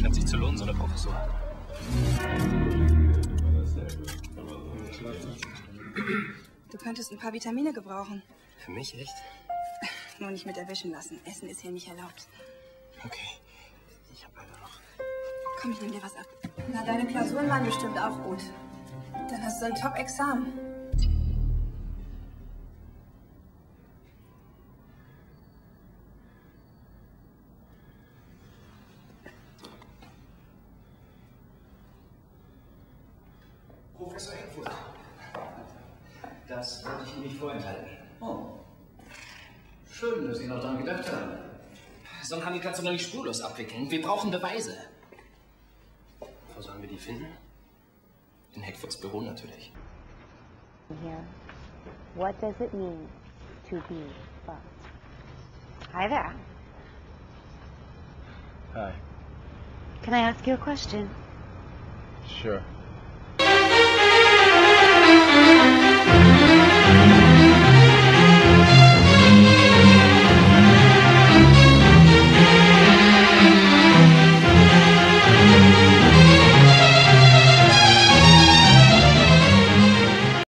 Scheint sich zu lohnen, so eine Professur. Du könntest ein paar Vitamine gebrauchen. Für mich, echt? Nur nicht mit erwischen lassen. Essen ist hier nicht erlaubt. Okay. Ich hab leider noch. Komm, ich nehm dir was ab. Na, deine Klausuren waren bestimmt auch gut. Dann hast du ein Top-Examen. Professor Heckfuß. Das wollte ich Ihnen nicht vorenthalten. Oh. Schön, dass Sie noch daran gedacht haben. So einen Handel kannst du doch nicht spurlos abwickeln. Wir brauchen Beweise. Wo sollen wir die finden? In Heckfoots Büro natürlich. Here. What does it mean to be fucked? Hi there. Hi. Can I ask you a question? Sure.